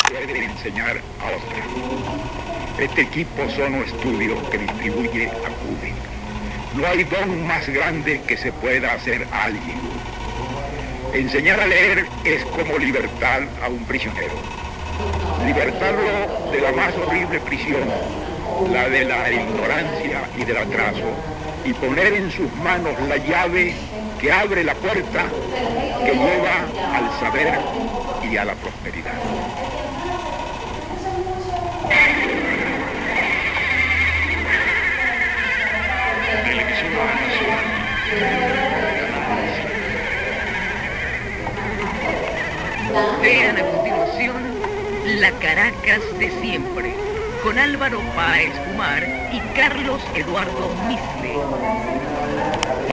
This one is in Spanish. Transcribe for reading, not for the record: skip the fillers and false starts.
puede enseñar a otros. Este equipo Sono Estudio que distribuye acude. No hay don más grande que se pueda hacer a alguien. Enseñar a leer es como libertar a un prisionero. Libertarlo de la más horrible prisión, la de la ignorancia y del atraso, y poner en sus manos la llave que abre la puerta que lleva al saber y a la prosperidad. Vean a continuación La Caracas de siempre, con Álvaro Páez Kumar y Carlos Eduardo Misle.